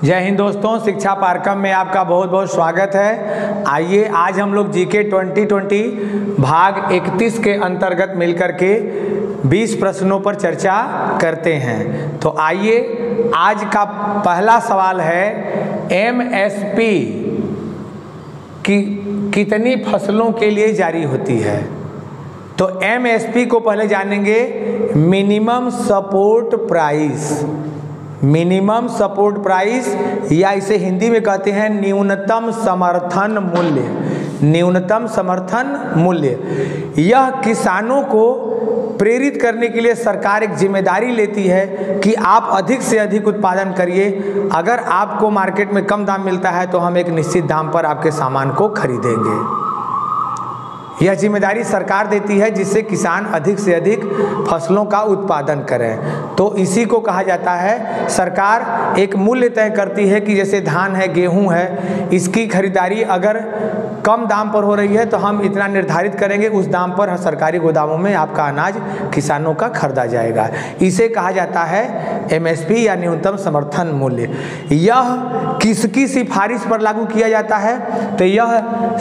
जय हिंद दोस्तों, शिक्षा पारकम में आपका बहुत बहुत स्वागत है। आइए आज हम लोग जीके 2020 भाग 31 के अंतर्गत मिलकर के 20 प्रश्नों पर चर्चा करते हैं। तो आइए आज का पहला सवाल है, एमएसपी की कितनी फसलों के लिए जारी होती है? तो एमएसपी को पहले जानेंगे, minimum support price. Minimum support price या इसे हिंदी में कहते हैं न्यूनतम समर्थन मूल्य। न्यूनतम समर्थन मूल्य यह किसानों को प्रेरित करने के लिए सरकार एक जिम्मेदारी लेती है कि आप अधिक से अधिक उत्पादन करिए। अगर आपको मार्केट में कम दाम मिलता है तो हम एक निश्चित दाम पर आपके सामान को खरीदेंगे। यह जिम्मेदारी सरकार देती है जिससे किसान अधिक से अधिक फसलों का उत्पादन करें। तो इसी को कहा जाता है, सरकार एक मूल्य तय करती है कि जैसे धान है, गेहूं है, इसकी खरीदारी अगर कम दाम पर हो रही है तो हम इतना निर्धारित करेंगे, उस दाम पर सरकारी गोदामों में आपका अनाज किसानों का खरीदा जाएगा। इसे कहा जाता है एमएसपी या न्यूनतम समर्थन मूल्य। यह किसकी सिफारिश पर लागू किया जाता है? तो यह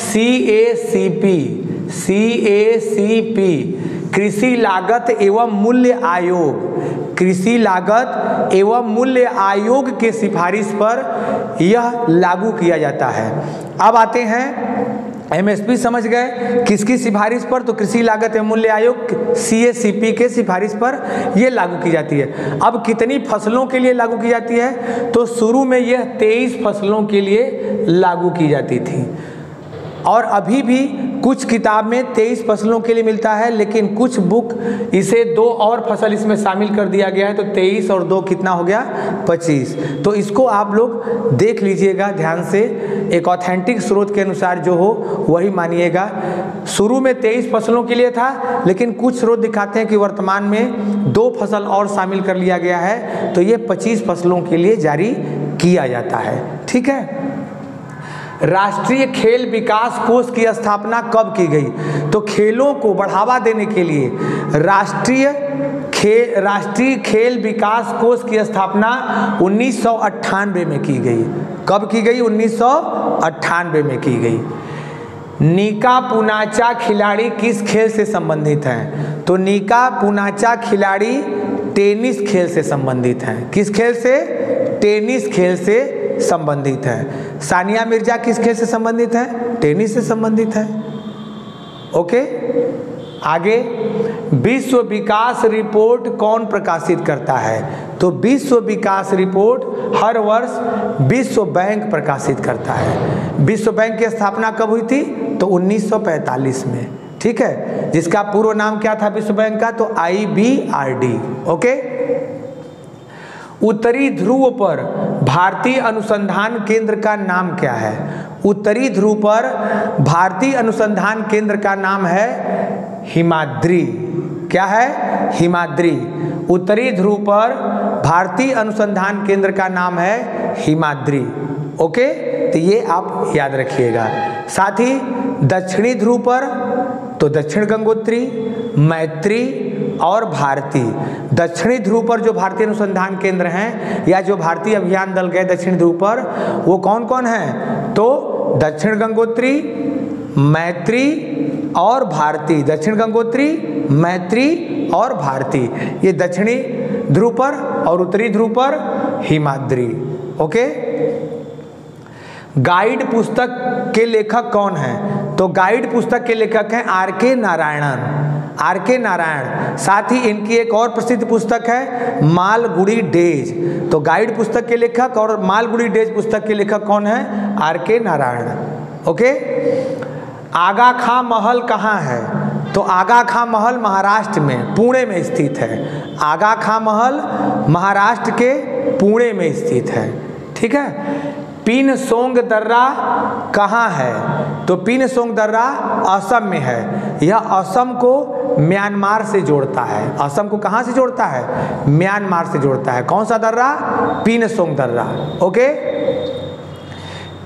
सीएसीपी कृषि लागत एवं मूल्य आयोग, कृषि लागत एवं मूल्य आयोग के सिफारिश पर यह लागू किया जाता है। अब आते हैं, एमएसपी समझ गए किसकी सिफारिश पर? तो कृषि लागत एवं मूल्य आयोग सीएसीपी के सिफारिश पर यह लागू की जाती है। अब कितनी फसलों के लिए लागू की जाती है? तो शुरू में यह 23 फसलों के लिए लागू की जाती थी और अभी भी कुछ किताब में 23 फसलों के लिए मिलता है, लेकिन कुछ बुक इसे 2 और फसल इसमें शामिल कर दिया गया है। तो 23 और 2 कितना हो गया? 25। तो इसको आप लोग देख लीजिएगा ध्यान से, एक ऑथेंटिक स्रोत के अनुसार जो हो वही मानिएगा। शुरू में 23 फसलों के लिए था, लेकिन कुछ स्रोत दिखाते हैं कि वर्तमान में 2 फसल और शामिल कर लिया गया है, तो ये 25 फसलों के लिए जारी किया जाता है। ठीक है। राष्ट्रीय खेल विकास कोष की स्थापना कब की गई? तो खेलों को बढ़ावा देने के लिए राष्ट्रीय खेल विकास कोष की स्थापना 1998 में की गई। कब की गई? 1998 में की गई। नीका पूनाचा खिलाड़ी किस खेल से संबंधित हैं? तो नीका पूनाचा खिलाड़ी टेनिस खेल से संबंधित हैं। किस खेल से? टेनिस खेल से संबंधित है। सानिया मिर्जा किस खेल से संबंधित है? टेनिस से संबंधित है। ओके, आगे, विश्व विकास रिपोर्ट कौन प्रकाशित करता है? तो विश्व विकास रिपोर्ट हर वर्ष विश्व बैंक प्रकाशित करता है। विश्व बैंक की स्थापना कब हुई थी? तो 1945 में। ठीक है, जिसका पूर्व नाम क्या था विश्व बैंक का? तो IBRD। ओके। उत्तरी ध्रुव पर भारतीय अनुसंधान केंद्र का नाम क्या है? उत्तरी ध्रुव पर भारतीय अनुसंधान केंद्र का नाम है हिमाद्री। क्या है? हिमाद्री। उत्तरी ध्रुव पर भारतीय अनुसंधान केंद्र का नाम है हिमाद्री। ओके, तो ये आप याद रखिएगा। साथ ही दक्षिणी ध्रुव पर तो दक्षिण गंगोत्री, मैत्री और भारती। दक्षिणी ध्रुव पर जो भारतीय अनुसंधान केंद्र हैं या जो भारतीय अभियान दल गए दक्षिण ध्रुव पर, वो कौन कौन हैं? तो दक्षिण गंगोत्री, मैत्री और भारती। दक्षिण गंगोत्री, मैत्री और भारती, ये दक्षिणी ध्रुव पर, और उत्तरी ध्रुव पर हिमाद्री। ओके। गाइड पुस्तक के लेखक कौन हैं? तो गाइड पुस्तक के लेखक हैं आर.के. नारायणन। आर.के. नारायण। साथ ही इनकी एक और प्रसिद्ध पुस्तक है मालगुडी डेज। तो गाइड पुस्तक के लेखक और मालगुडी डेज पुस्तक के लेखक कौन है? आर.के. नारायण। ओके। आगा खां महल कहाँ है? तो आगा खां महल महाराष्ट्र में पुणे में स्थित है। आगा खां महल महाराष्ट्र के पुणे में स्थित है। ठीक है। पिनसोंग दर्रा कहाँ है? तो पिनसोंग दर्रा असम में है। यह असम को म्यांमार से जोड़ता है। असम को कहाँ से जोड़ता है? म्यांमार से जोड़ता है। कौन सा दर्रा? पिनसोंग दर्रा। ओके।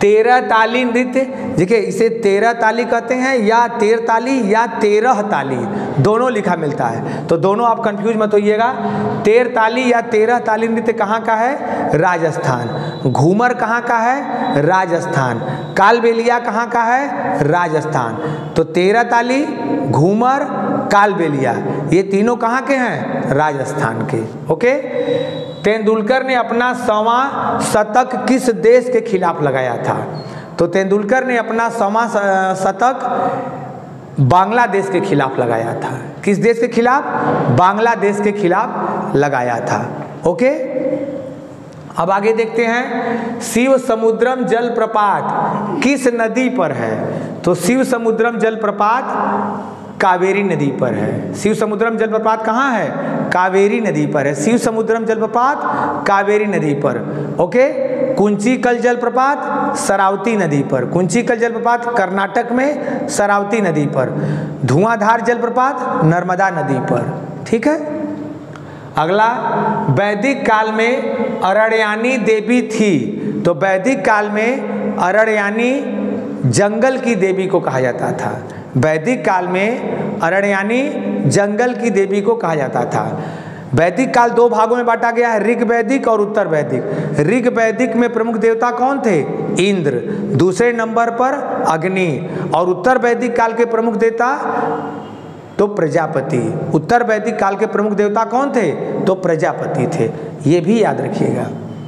13 ताली नृत्य, देखिए इसे 13 ताली कहते हैं या 13 ताली या 13 ताली, दोनों लिखा मिलता है, तो दोनों आप कंफ्यूज मत होइएगा। 13 ताली या 13 ताली नृत्य कहाँ का है? राजस्थान। घूमर कहाँ का है? राजस्थान। कालबेलिया कहाँ का है? राजस्थान। तो 13 ताली, घूमर, कालबेलिया, ये तीनों कहाँ के हैं? राजस्थान के। ओके। तेंदुलकर ने अपना 100वां शतक किस देश के खिलाफ लगाया था? तो तेंदुलकर ने अपना 100वां शतक बांग्लादेश के खिलाफ लगाया था। किस देश के खिलाफ? बांग्लादेश के खिलाफ लगाया था। ओके। अब आगे देखते हैं, शिव समुद्रम जलप्रपात किस नदी पर है? तो शिव समुद्रम जलप्रपात कावेरी नदी पर है। शिव समुद्रम जलप्रपात कहाँ है? कावेरी नदी पर है। शिव समुद्रम जलप्रपात कावेरी नदी पर। ओके। कुंचिकल जलप्रपात शरावती नदी पर। कुंचिकल जलप्रपात कर्नाटक में शरावती नदी पर। धुआंधार जलप्रपात नर्मदा नदी पर। ठीक है। अगला, वैदिक काल में अरण्यानी देवी थी, तो वैदिक काल में अरण्यानी जंगल की देवी को कहा जाता था। वैदिक काल में अरण्यानी जंगल की देवी को कहा जाता था। वैदिक काल 2 भागों में बांटा गया है, ऋग वैदिक और उत्तर वैदिक। ऋग वैदिक में प्रमुख देवता कौन थे? इंद्र। दूसरे नंबर पर अग्नि। और उत्तर वैदिक काल के प्रमुख देवता तो प्रजापति। उत्तर वैदिक काल के प्रमुख देवता कौन थे? तो प्रजापति थे। ये भी याद रखिएगा।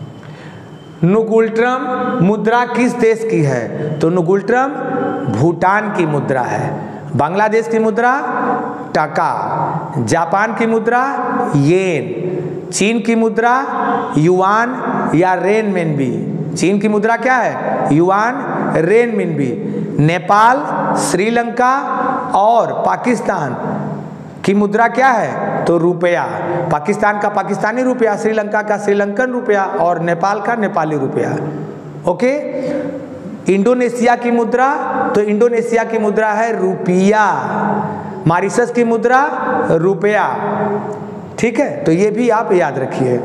नुगुल्ट्रम मुद्रा किस देश की है? तो नुगुल्ट्रम भूटान की मुद्रा है। बांग्लादेश की मुद्रा टका। जापान की मुद्रा येन। चीन की मुद्रा युआन या रेनमिनबी। चीन की मुद्रा क्या है? Yuan, renminbi. नेपाल, श्रीलंका और पाकिस्तान की मुद्रा क्या है? तो रुपया। पाकिस्तान का पाकिस्तानी रुपया, श्रीलंका का श्रीलंकन रुपया और नेपाल का नेपाली रुपया। ओके। इंडोनेशिया की मुद्रा, तो इंडोनेशिया की मुद्रा है रुपया। मॉरिशस की मुद्रा रुपया। ठीक है, तो ये भी आप याद रखिए।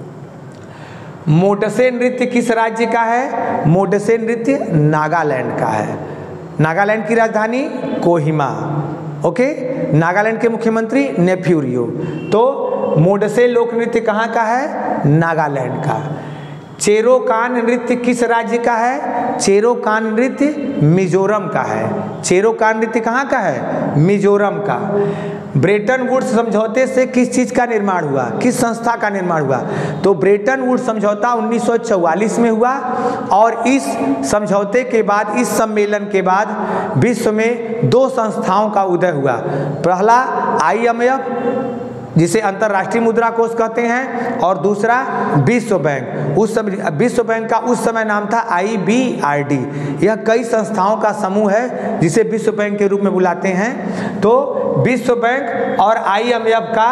मोडसे नृत्य किस राज्य का है? मोडसे नृत्य नागालैंड का है। नागालैंड की राजधानी कोहिमा। ओके। नागालैंड के मुख्यमंत्री नेफ्यूरियो। तो मोडसे लोक नृत्य कहाँ का है? नागालैंड का। चेरोकान नृत्य किस राज्य का है? चेरोकान नृत्य मिजोरम का है। चेरोकान नृत्य कहाँ का है? मिजोरम का। ब्रेटन वुड्स समझौते से किस चीज़ का निर्माण हुआ? किस संस्था का निर्माण हुआ? तो ब्रेटन वुड्स समझौता 1944 में हुआ और इस समझौते के बाद, इस सम्मेलन के बाद विश्व में 2 संस्थाओं का उदय हुआ। पहला IMF, जिसे अंतर्राष्ट्रीय मुद्रा कोष कहते हैं, और दूसरा विश्व बैंक। उस समय विश्व बैंक का उस समय नाम था IBRD। यह कई संस्थाओं का समूह है जिसे विश्व बैंक के रूप में बुलाते हैं। तो विश्व बैंक और IMF का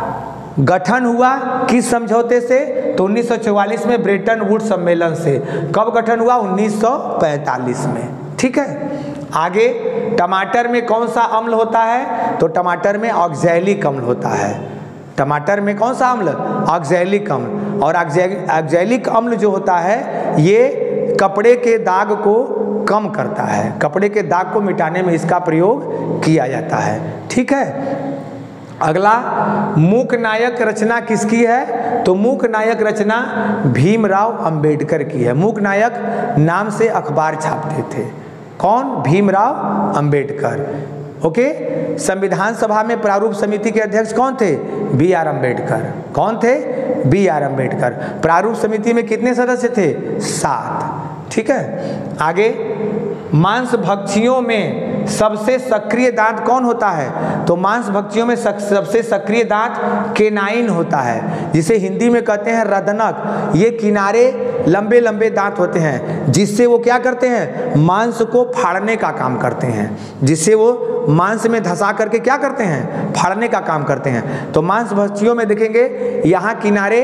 गठन हुआ किस समझौते से? तो 1944 में ब्रेटन वुड्स सम्मेलन से। कब गठन हुआ? 1945 में। ठीक है। आगे, टमाटर में कौन सा अम्ल होता है? तो टमाटर में ऑक्सैलिक अम्ल होता है। टमाटर में कौन सा अम्ल? ऑक्सैलिक अम्ल। और ऑक्सैलिक अम्ल जो होता है ये कपड़े के दाग को कम करता है। कपड़े के दाग को मिटाने में इसका प्रयोग किया जाता है। ठीक है। अगला, मूक नायक रचना किसकी है? तो मूक नायक रचना भीमराव अंबेडकर की है। मूक नायक नाम से अखबार छापते थे। कौन? भीमराव अंबेडकर। ओके। संविधान सभा में प्रारूप समिति के अध्यक्ष कौन थे? BR अम्बेडकर। कौन थे? BR अम्बेडकर। प्रारूप समिति में कितने सदस्य थे? 7। ठीक है। आगे, मांस भक्षियों में सबसे सक्रिय दांत कौन होता है? तो मांस भक्षियों में सबसे सक्रिय दांत केनाइन होता है, जिसे हिंदी में कहते हैं रदनक। ये किनारे लंबे लंबे दांत होते हैं जिससे वो क्या करते हैं? मांस को फाड़ने का काम करते हैं। जिससे वो मांस में धंसा करके क्या करते हैं? फाड़ने का काम करते हैं। तो मांस भक्षियों में देखेंगे यहाँ किनारे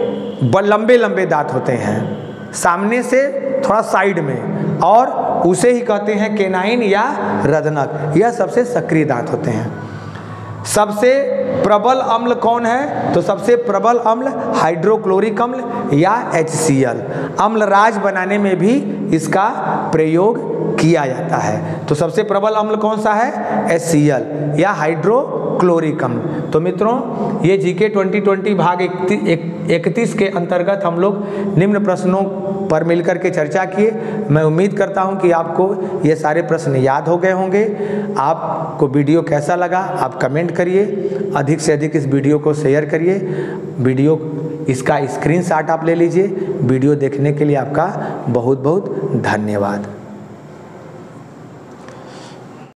लंबे लंबे दांत होते हैं, सामने से थोड़ा साइड में, और उसे ही कहते हैं केनाइन या रदनक। यह सबसे सक्रिय दांत होते हैं। सबसे प्रबल अम्ल कौन है? तो सबसे प्रबल अम्ल हाइड्रोक्लोरिक अम्ल या HCl। अम्लराज बनाने में भी इसका प्रयोग किया जाता है। तो सबसे प्रबल अम्ल कौन सा है? HCl या हाइड्रोक्लोरिक अम्ल। तो मित्रों, ये GK 2020 भाग 31 के अंतर्गत हम लोग निम्न प्रश्नों पर मिलकर के चर्चा किए। मैं उम्मीद करता हूं कि आपको ये सारे प्रश्न याद हो गए होंगे। आपको वीडियो कैसा लगा आप कमेंट करिए, अधिक से अधिक इस वीडियो को शेयर करिए। वीडियो इसका स्क्रीनशॉट आप ले लीजिए। वीडियो देखने के लिए आपका बहुत बहुत धन्यवाद।